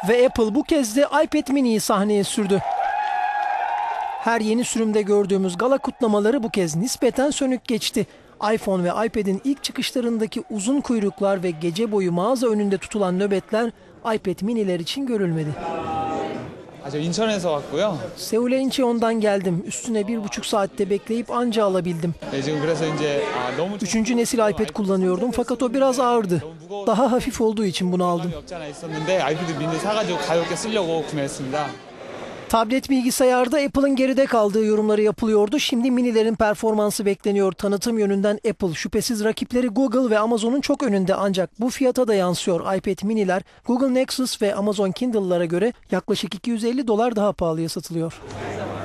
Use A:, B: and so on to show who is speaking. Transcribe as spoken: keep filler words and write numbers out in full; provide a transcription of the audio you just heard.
A: Ve Apple bu kez de iPad mini'yi sahneye sürdü. Her yeni sürümde gördüğümüz gala kutlamaları bu kez nispeten sönük geçti. iPhone ve iPad'in ilk çıkışlarındaki uzun kuyruklar ve gece boyu mağaza önünde tutulan nöbetler iPad mini'ler için görülmedi.
B: 인천에서 왔고요.
A: Seul'e Incheon'dan geldim. Üstüne bir buçuk saatte bekleyip anca alabildim. Üçüncü nesil iPad kullanıyordum fakat o biraz ağırdı. Daha hafif olduğu için bunu aldım. Tablet bilgisayarda Apple'ın geride kaldığı yorumları yapılıyordu. Şimdi minilerin performansı bekleniyor. Tanıtım yönünden Apple şüphesiz rakipleri Google ve Amazon'un çok önünde, ancak bu fiyata da yansıyor. iPad miniler Google Nexus ve Amazon Kindle'lara göre yaklaşık iki yüz elli dolar daha pahalıya satılıyor.